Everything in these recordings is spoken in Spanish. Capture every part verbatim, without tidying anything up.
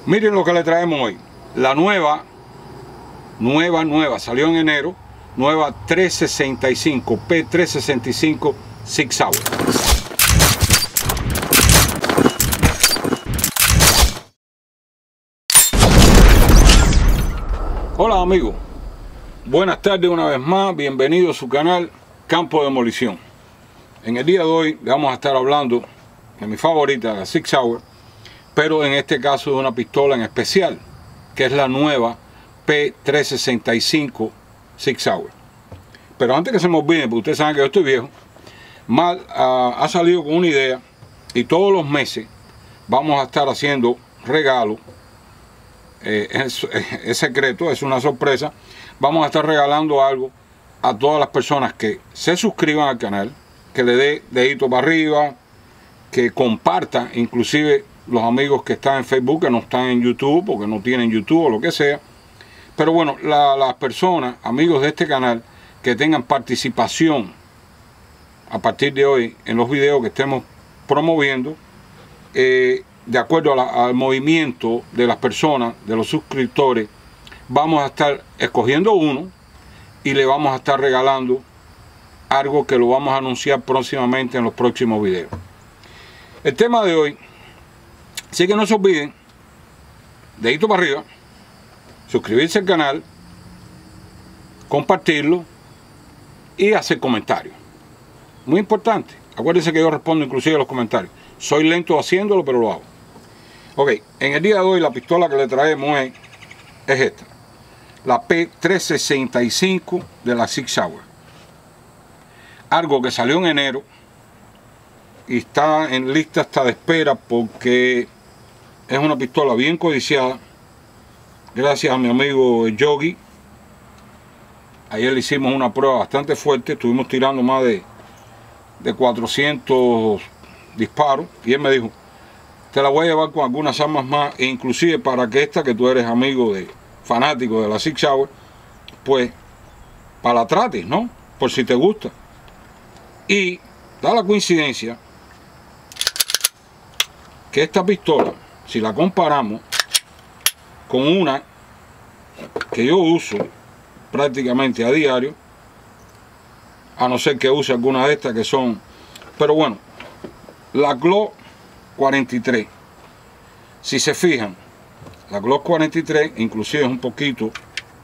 Miren lo que le traemos hoy. La nueva, nueva, nueva, salió en enero, nueva trescientos sesenta y cinco, P trescientos sesenta y cinco Sig Sauer. Hola amigos, buenas tardes una vez más, bienvenido a su canal Campo de Demolición. En el día de hoy vamos a estar hablando de mi favorita, la Sig Sauer, pero en este caso de una pistola en especial, que es la nueva P trescientos sesenta y cinco Sig Sauer. Pero antes que se me olvide, porque ustedes saben que yo estoy viejo, Mal uh, ha salido con una idea y todos los meses vamos a estar haciendo regalos. Eh, es, es secreto, es una sorpresa. Vamos a estar regalando algo a todas las personas que se suscriban al canal, que le dé dedito para arriba, que compartan, inclusive los amigos que están en Facebook, que no están en YouTube, porque no tienen YouTube o lo que sea. Pero bueno, la, las personas, amigos de este canal, que tengan participación a partir de hoy en los videos que estemos promoviendo, eh, de acuerdo a la, al movimiento de las personas, de los suscriptores, vamos a estar escogiendo uno y le vamos a estar regalando algo que lo vamos a anunciar próximamente en los próximos videos. El tema de hoy, así que no se olviden, dedito para arriba, suscribirse al canal, compartirlo y hacer comentarios. Muy importante, acuérdense que yo respondo inclusive a los comentarios. Soy lento haciéndolo, pero lo hago. Ok, en el día de hoy la pistola que le traemos es, es esta, la P trescientos sesenta y cinco de la Sig Sauer. Algo que salió en enero y está en lista hasta de espera porque es una pistola bien codiciada. Gracias a mi amigo Yogi. Ayer le hicimos una prueba bastante fuerte, estuvimos tirando más de, de cuatrocientos disparos y él me dijo, te la voy a llevar con algunas armas más, e inclusive para que esta, que tú eres amigo de fanático de la Sig Sauer, pues para la trates, ¿no? Por si te gusta. Y da la coincidencia que esta pistola, si la comparamos con una que yo uso prácticamente a diario, a no ser que use alguna de estas que son, pero bueno, la Glock cuarenta y tres, si se fijan, la Glock cuarenta y tres inclusive es un poquito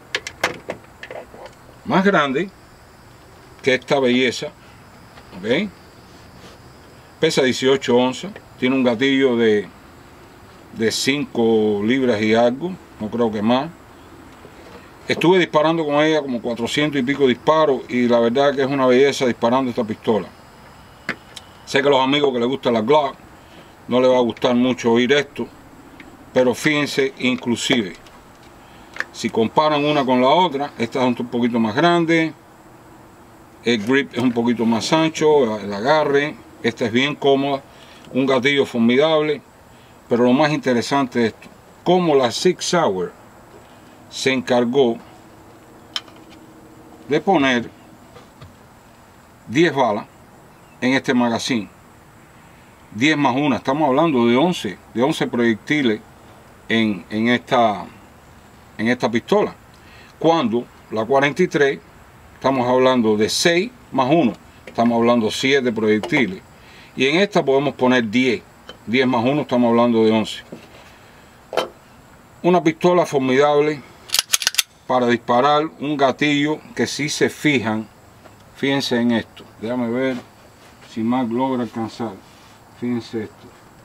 más grande que esta belleza, ¿ok? Pesa dieciocho onzas, tiene un gatillo de, de cinco libras y algo, no creo que más. Estuve disparando con ella como cuatrocientos y pico disparos y la verdad que es una belleza disparando esta pistola. Sé que a los amigos que les gusta la Glock no les va a gustar mucho oír esto, pero fíjense, inclusive si comparan una con la otra, esta es un poquito más grande, el grip es un poquito más ancho, el agarre, esta es bien cómoda, un gatillo formidable, pero lo más interesante es esto, cómo la Sig Sauer se encargó de poner diez balas en este magazine, diez más una, estamos hablando de once, de once proyectiles en, en, esta, en esta pistola, cuando la cuarenta y tres estamos hablando de seis más uno, estamos hablando de siete proyectiles, y en esta podemos poner diez, diez más uno, estamos hablando de once. Una pistola formidable para disparar, un gatillo que si se fijan, fíjense en esto, déjame ver si Mac logra alcanzar, fíjense esto.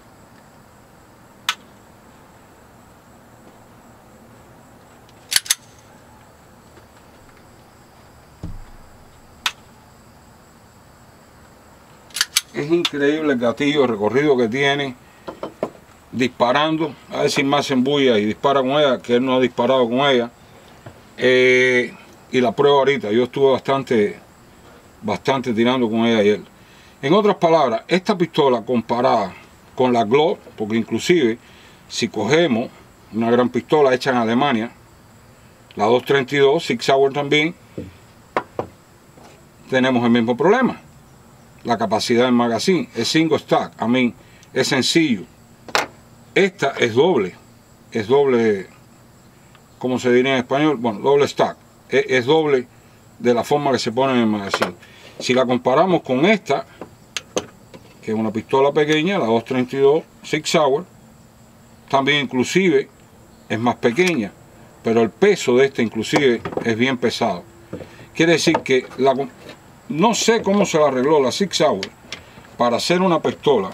Es increíble el gatillo, el recorrido que tiene disparando. A ver si más se embulla y dispara con ella, que él no ha disparado con ella. Eh, y la prueba ahorita, yo estuve bastante bastante tirando con ella ayer. En otras palabras, esta pistola comparada con la Glock, porque inclusive si cogemos una gran pistola hecha en Alemania, la dos treinta y dos Sig Sauer también, tenemos el mismo problema. La capacidad del magazine es single stack, a mí es sencillo. Esta es doble, es doble, ¿cómo se diría en español? Bueno, doble stack, es, es doble de la forma que se pone en el magazine. Si la comparamos con esta, que es una pistola pequeña, la dos treinta y dos Sig Sauer, también inclusive es más pequeña, pero el peso de esta inclusive es bien pesado. Quiere decir que la, no sé cómo se la arregló la Sig Sauer para hacer una pistola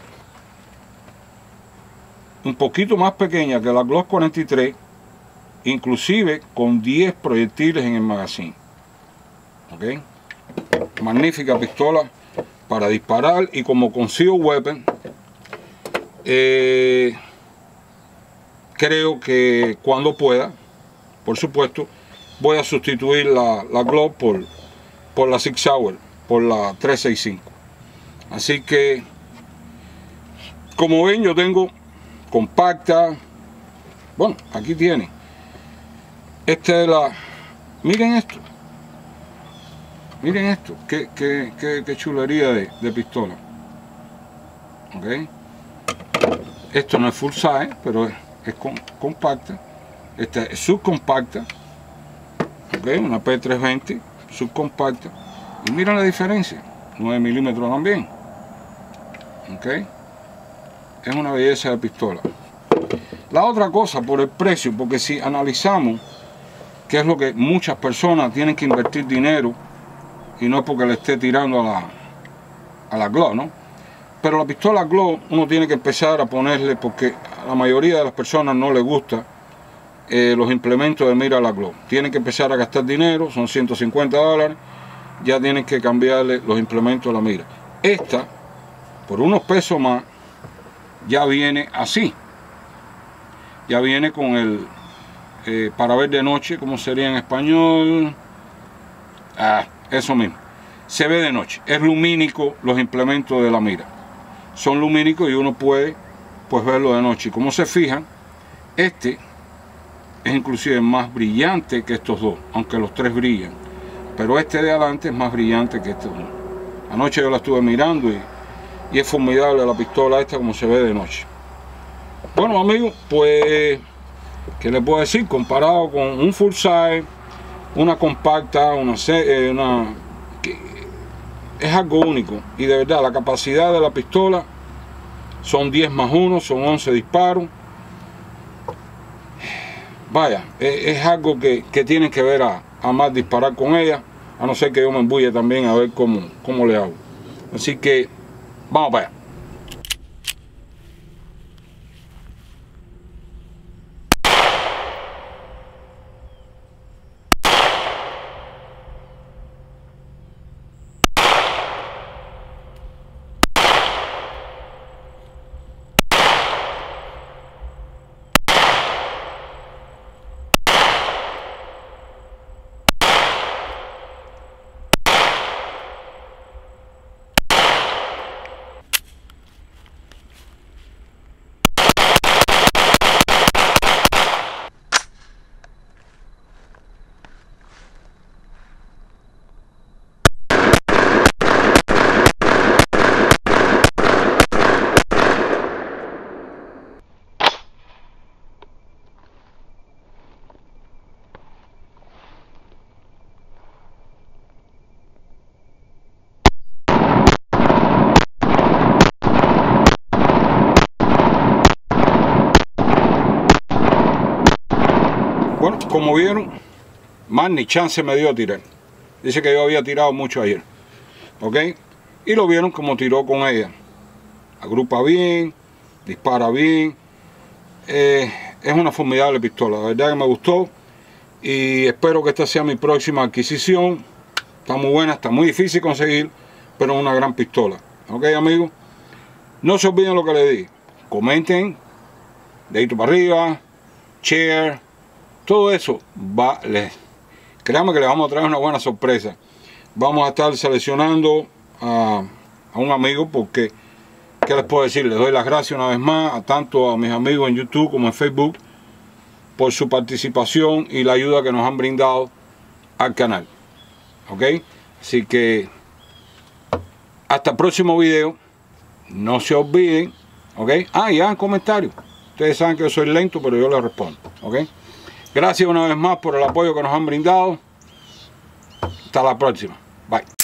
un poquito más pequeña que la Glock cuarenta y tres, inclusive con diez proyectiles en el magazine. ¿Okay? Magnífica pistola para disparar, y como concealed weapon, eh, creo que cuando pueda, por supuesto, voy a sustituir la, la Glock por, por la Sig Sauer, por la tres sesenta y cinco. Así que, como ven, yo tengo compacta. Bueno, aquí tiene. Esta es la... Miren esto. Miren esto. Qué, qué, qué, qué chulería de, de pistola. Ok. Esto no es full size, pero es, es com, compacta. Esta es subcompacta. Ok. Una P trescientos veinte subcompacta. Y miren la diferencia. nueve milímetros también. Ok. Es una belleza de pistola. La otra cosa, por el precio, porque si analizamos qué es lo que muchas personas tienen que invertir dinero, y no es porque le esté tirando a la, a la Glock, ¿no? Pero la pistola Glock uno tiene que empezar a ponerle, porque a la mayoría de las personas no les gusta eh, los implementos de mira a la Glock. Tienen que empezar a gastar dinero, son ciento cincuenta dólares, ya tienen que cambiarle los implementos a la mira. Esta, por unos pesos más, ya viene así. Ya viene con el eh, para ver de noche, como sería en español. Ah, eso mismo. Se ve de noche. Es lumínico los implementos de la mira. Son lumínicos y uno puede pues verlo de noche. Y como se fijan, este es inclusive más brillante que estos dos, aunque los tres brillan. Pero este de adelante es más brillante que estos dos. Anoche yo la estuve mirando y, y es formidable la pistola esta como se ve de noche. Bueno, amigos, pues, ¿qué les puedo decir? Comparado con un full size, una compacta, una, una que es algo único. Y de verdad, la capacidad de la pistola son diez más uno, son once disparos. Vaya, es, es algo que, que tienen que ver a, a más disparar con ella, a no ser que yo me embulle también a ver cómo, cómo le hago. Así que, vamos para allá. Bueno, como vieron, más ni chance me dio a tirar. Dice que yo había tirado mucho ayer. ¿Ok? Y lo vieron como tiró con ella. Agrupa bien, dispara bien. Eh, es una formidable pistola. La verdad que me gustó. Y espero que esta sea mi próxima adquisición. Está muy buena, está muy difícil conseguir, pero es una gran pistola. ¿Ok, amigos? No se olviden lo que les di. Comenten, dedito para arriba, share. Todo eso va, les, créanme que les vamos a traer una buena sorpresa. Vamos a estar seleccionando a, a un amigo, porque, ¿qué les puedo decir? Les doy las gracias una vez más, a tanto a mis amigos en YouTube como en Facebook, por su participación y la ayuda que nos han brindado al canal. ¿Ok? Así que, hasta el próximo video. No se olviden. ¿Ok? Ah, y hagan comentarios. Ustedes saben que yo soy lento, pero yo les respondo, ¿ok? Gracias una vez más por el apoyo que nos han brindado. Hasta la próxima. Bye.